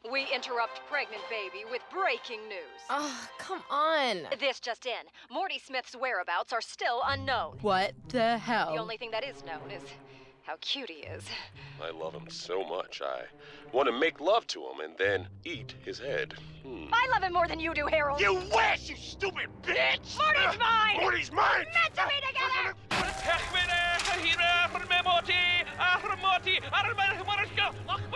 We interrupt pregnant baby with breaking news. Oh, come on. This just in. Morty Smith's whereabouts are still unknown. What the hell? The only thing that is known is how cute he is. I love him so much, I want to make love to him and then eat his head. I love him more than you do, Harold. You wish, you stupid bitch! Morty's mine! Morty's mine! Meant to be together! Morty,